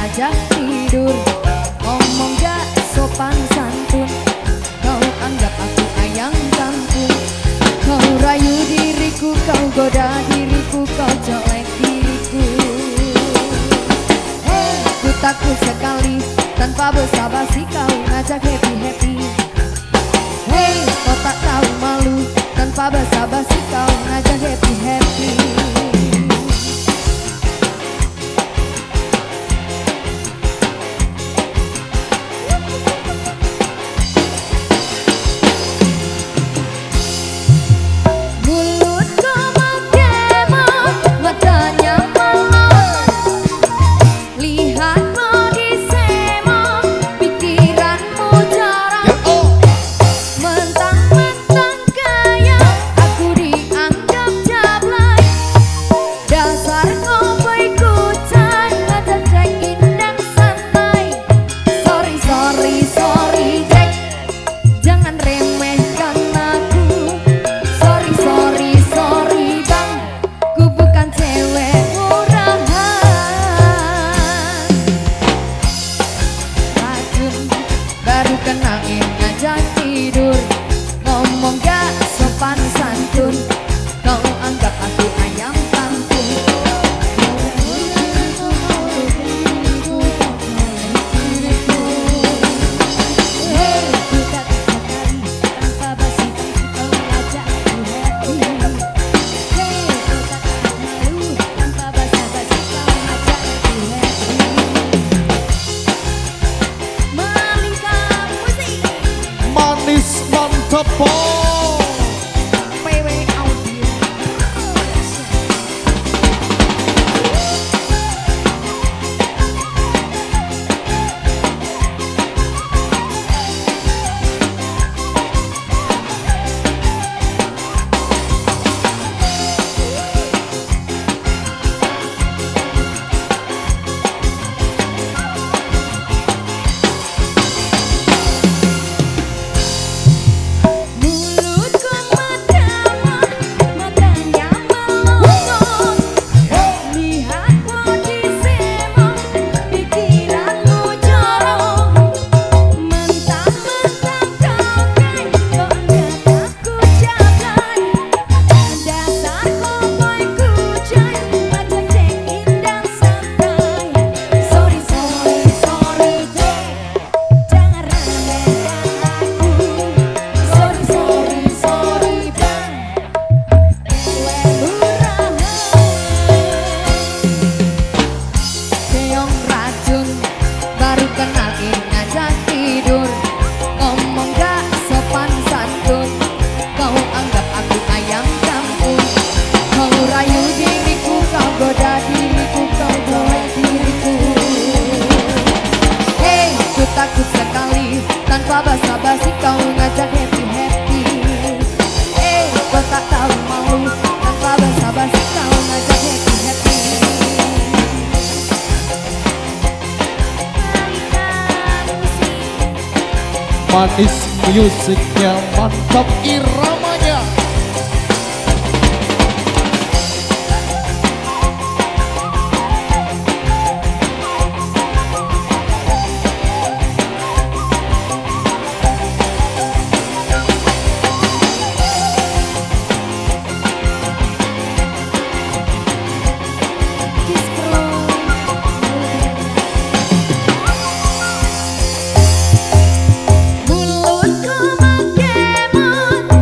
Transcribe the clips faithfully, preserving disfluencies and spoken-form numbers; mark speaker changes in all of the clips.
Speaker 1: ngajak tidur. Ngomong gak sopan santun, kau anggap aku ayang kampung. Kau rayu diriku, kau goda diriku, kau colek diriku. Hey, ku takut sekali tanpa basa-basi kau ngajak happy-happy. Hey, kau tak tahu malu tanpa basa-basi kau ngajak happy-happy. Kenalin ngajak tidur, ngomong gak sopan santun, kau anggap aku ayam kampung. Hey, ku tak sekali tanpa basi kau ngajak aku happy. Hey, ku tak malu tanpa basa-basi kau ngajak aku happy.
Speaker 2: Manis mantap po.
Speaker 1: P W Audio. Takut sekali tanpa basa-basi kau ngajak happy-happy. Eh, kau tak tahu malu tanpa basa-basi kau ngajak happy-happy.
Speaker 2: Manis musiknya mantap iramanya.
Speaker 1: Mulutku makin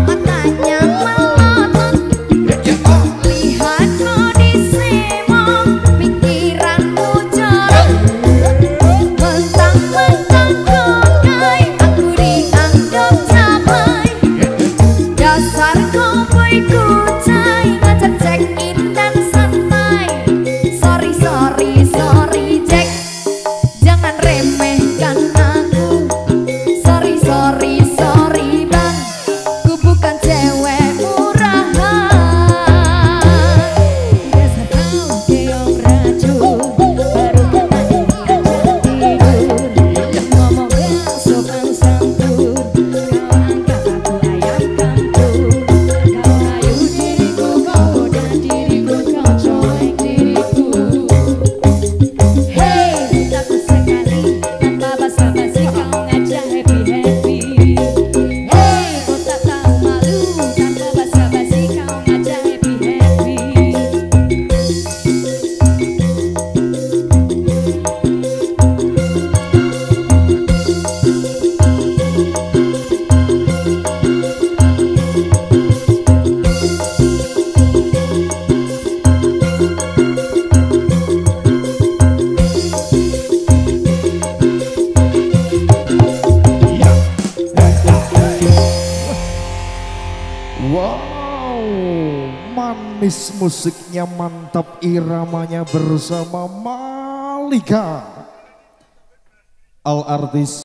Speaker 2: Manis musiknya mantap iramanya bersama Malika Al Artis